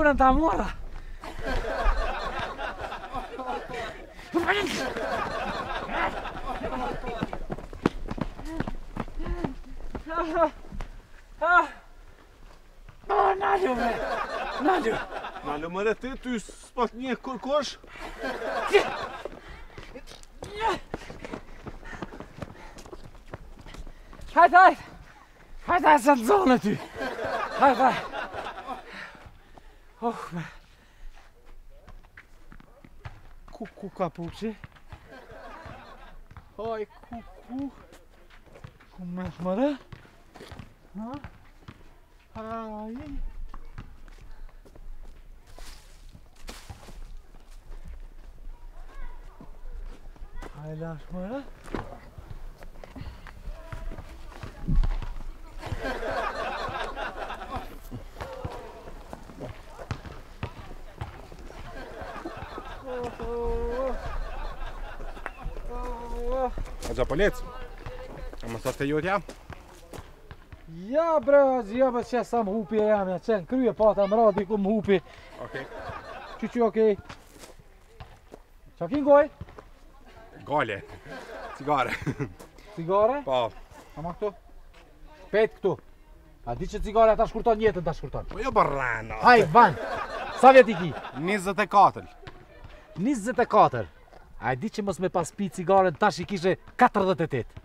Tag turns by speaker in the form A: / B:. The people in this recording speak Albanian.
A: până în Tamora. Naliu, mă! Naliu!
B: Naliu, mă rătăi, tu spatnie curcoș?
A: Hai! Hai să-ți zonă tu! Hai! Oh, mă! Cu capuce? Hai, cu... Cum mergi, mă, ră? Ha? Hai! Hai, lași, mă, ră?
B: Запалец? Am stat pe iurea?
A: Ja bra, jag vill se sam hopi igen, jag sen kruje på att han radi kom hopi.
B: Okej.
A: Chuchu okej. Chakin goi?
B: Gole. Țigară.
A: Cigare?
B: Pa.
A: Am acto. Petku. Adice cigare ta shkurton jetën ta shkurton.
B: Po jo barrana.
A: Haj van. Sa vjet i ki?
B: 24.
A: 24. A di që mos me pas pi cigaren tash i kishe 48.